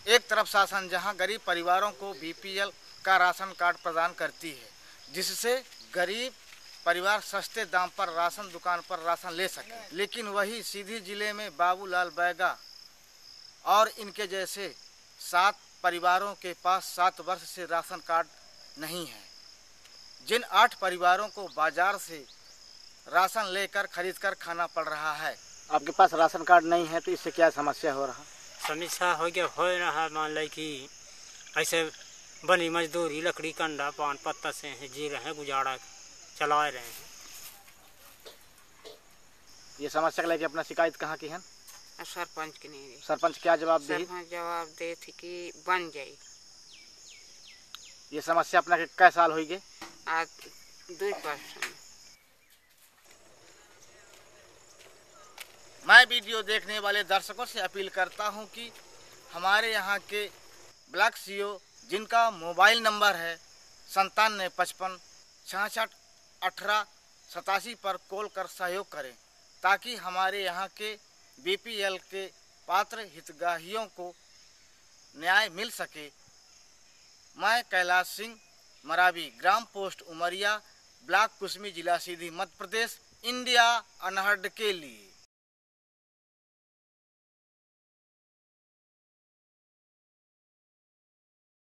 एक तरफ शासन जहां गरीब परिवारों को बीपीएल का राशन कार्ड प्रदान करती है, जिससे गरीब परिवार सस्ते दाम पर राशन दुकान पर राशन ले सके, लेकिन वही सीधी जिले में बाबूलाल बैगा और इनके जैसे 7 परिवारों के पास 7 वर्ष से राशन कार्ड नहीं है। जिन 8 परिवारों को बाजार से राशन लेकर खरीदकर खाना पड़ रहा है। आपके पास राशन कार्ड नहीं है तो इससे क्या समस्या हो रहा? समस्या हो रहा मान लो कि ऐसे बनी मजदूरी लकड़ी कंडा पान पत्ता से जी रहे हैं, गुजारा चला रहे हैं। ये समस्या को लेकर अपना शिकायत कहाँ की है? सरपंच की नहीं। सरपंच क्या जवाब दे? सरपंच जवाब दे थी कि बन जाए। ये समस्या अपना कै साल हुई गए? आज 2%। मैं वीडियो देखने वाले दर्शकों से अपील करता हूं कि हमारे यहां के ब्लॉक सीओ जिनका मोबाइल नंबर है 9755 66 18 87 पर कॉल कर सहयोग करें, ताकि हमारे यहां के बीपीएल के पात्र हितग्राहियों को न्याय मिल सके। मैं कैलाश सिंह, मरावी, ग्राम पोस्ट उमरिया, ब्लॉक कुस्मी, जिला सीधी, मध्य प्रदेश, इंडिया अनहर्ड के लिए।